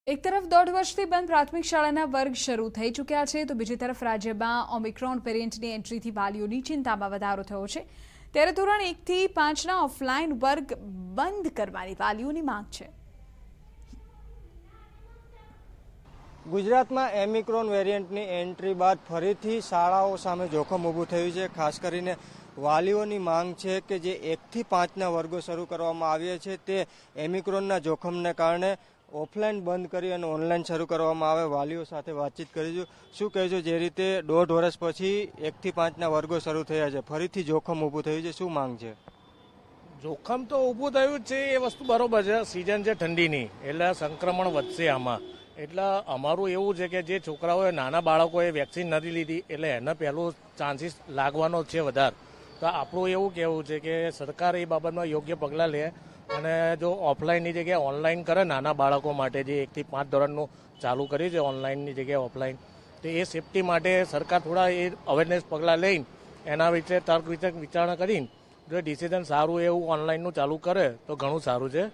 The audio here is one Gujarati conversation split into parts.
એક તરફ 1.5 વર્ષથી બંધ પ્રાથમિક શાળાના વર્ગ શરૂ થઈ ચૂક્યા છે તો બીજી તરફ રાજ્યમાં ઓમિક્રોન વેરિયન્ટની એન્ટ્રીથી વાલીઓની ચિંતામાં વધારો થયો છે ત્યારે ધોરણ 1 થી 5ના ઓફલાઈન વર્ગ બંધ કરવાની વાલીઓની માંગ છે। ગુજરાતમાં ઓમિક્રોન વેરિયન્ટની એન્ટ્રી બાદ ફરીથી શાળાઓ સામે જોખમ ઊભું થયું છે। ખાસ કરીને વાલીઓની માંગ છે કે જે 1 થી 5ના વર્ગો શરૂ કરવામાં આવ્યા છે તે ઓમિક્રોનના જોખમને કારણે ઓફલાઈન બંધ કરી અને ઓનલાઈન શરૂ કરવામાં આવે। વાલીઓ સાથે વાતચીત કરીશું। શું કહેજો, જે રીતે 1.5 વર્ષ પછી 1 થી 5ના વર્ગો શરૂ થયા છે, ફરીથી જોખમ ઊભું થયું છે, શું માંગ છે? જોખમ તો ઊભું થયું છે, એ વસ્તુ બરોબર છે। સિઝન છે ઠંડીની, એટલે સંક્રમણ વધશે આમાં। એટલે અમારું એવું છે કે જે છોકરાઓએ નાના બાળકોએ વેક્સિન નથી લીધી એટલે એને પહેલું ચાન્સીસ લાગવાનો છે વધારે। તો આપણું એવું કહેવું છે કે સરકાર એ બાબતમાં યોગ્ય પગલાં લે અને જો ઓફલાઈનની જગ્યાએ ઓનલાઈન કરે નાના બાળકો માટે, જે 1 થી 5 ધોરણનું ચાલુ કર્યું છે ઓનલાઈનની જગ્યાએ ઓફલાઈન, તો એ સેફટી માટે સરકાર થોડા એ અવેરનેસ પગલાં લઈને એના વિશે તર્ક વિચારણા કરીને જો ડિસિઝન સારું એવું ઓનલાઈનનું ચાલુ કરે તો ઘણું સારું છે।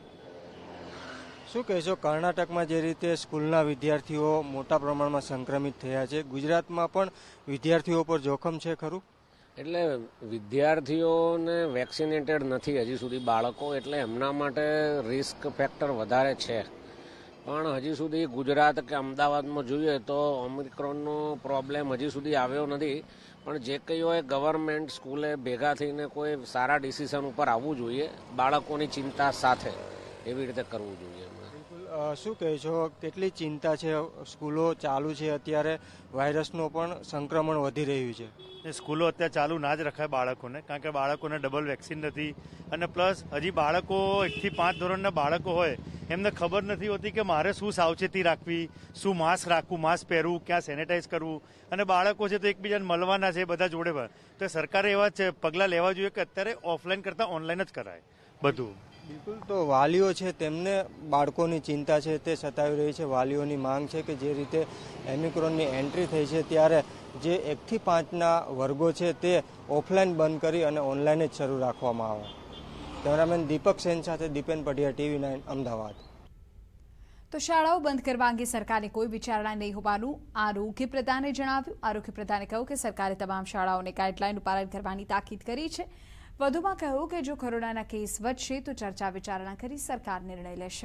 શું કહેશો, કર્ણાટકમાં જે રીતે સ્કૂલના વિદ્યાર્થીઓ મોટા પ્રમાણમાં સંક્રમિત થયા છે, ગુજરાતમાં પણ વિદ્યાર્થીઓ પર જોખમ છે ખરું? એટલે વિદ્યાર્થીઓને વેક્સિનેટેડ નથી હજી સુધી બાળકો, એટલે એમના માટે રિસ્ક ફેક્ટર વધારે છે। પણ હજી સુધી ગુજરાત કે અમદાવાદમાં જોઈએ તો ઓમિક્રોનનો પ્રોબ્લેમ હજી સુધી આવ્યો નથી। પણ જે કંઈ હોય ગવર્મેન્ટ સ્કૂલે ભેગા થઈને કોઈ સારા ડિસિઝન ઉપર આવવું જોઈએ, બાળકોની ચિંતા સાથે એવી રીતે કરવું જોઈએ। શું કહે છો, કેટલી ચિંતા છે? સ્કૂલો ચાલુ છે, અત્યારે વાયરસનું પણ સંક્રમણ વધી રહ્યું છે। સ્કૂલો અત્યારે ચાલુ ના જ રખાય બાળકોને, કારણ કે બાળકોને ડબલ વેક્સિન નથી અને પ્લસ હજી બાળકો 1 થી 5 ધોરણના બાળકો હોય એમને ખબર નથી હોતી કે મારે શું સાવચેતી રાખવી, શું માસ્ક રાખવું, માસ્ક પહેરવું, ક્યાં સેનેટાઈઝ કરવું, અને બાળકો છે તો એકબીજાને મળવાના છે બધા જોડે। તો સરકારે એવા પગલાં લેવા જોઈએ કે અત્યારે ઓફલાઈન કરતાં ઓનલાઈન જ કરાય બધું। બિલકુલ, તો વાલીઓ છે તેમને બાળકોની ચિંતા છે તે સતાવી રહી છે। વાલીઓની માંગ છે કે જે રીતે ઓમિક્રોનની એન્ટ્રી થઈ છે ત્યારે જે 1 થી 5ના વર્ગો છે તે ઓફલાઈન બંધ કરી અને ઓનલાઈન જ શરૂ રાખવામાં આવે। કેમેરામેન દીપક સેન સાથે દીપેન પઢિયા, TV9 અમદાવાદ। તો શાળાઓ બંધ કરવા અંગે સરકારે કોઈ વિચારણા નહીં હોવાનું આરોગ્ય પ્રધાને જણાવ્યું। આરોગ્ય પ્રધાને કહ્યું કે સરકારે તમામ શાળાઓને ગાઈડલાઈનનું પાલન કરવાની તાકીદ કરી છે। વધુમાં કહ્યું કે જો કોરોનાના કેસ વધશે તો ચર્ચા વિચારણા કરી સરકાર નિર્ણય લેશે।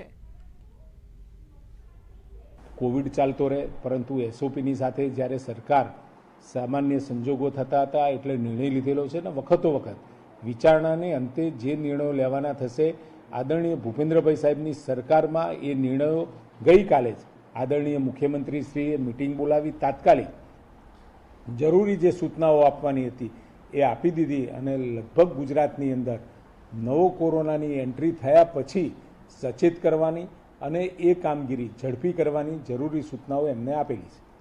કોવિડ ચાલતો રહે, પરંતુ SOPની સાથે જ્યારે સરકાર સામાન્ય સંજોગો થતા હતા એટલે નિર્ણય લીધેલો છે ને વખતો વખત વિચારણાને અંતે જે નિર્ણયો લેવાના થશે, આદરણીય ભૂપેન્દ્રભાઈ સાહેબની સરકારમાં એ નિર્ણયો ગઈકાલે જ આદરણીય મુખ્યમંત્રીશ્રીએ મિટિંગ બોલાવી તાત્કાલિક જરૂરી જે સૂચનાઓ આપવાની હતી એ આપી દીધી અને લગભગ ગુજરાતની અંદર નવો કોરોનાની એન્ટ્રી થયા પછી સચેત કરવાની અને એ કામગીરી ઝડપી કરવાની જરૂરી સૂચનાઓ એમને આપેલી છે।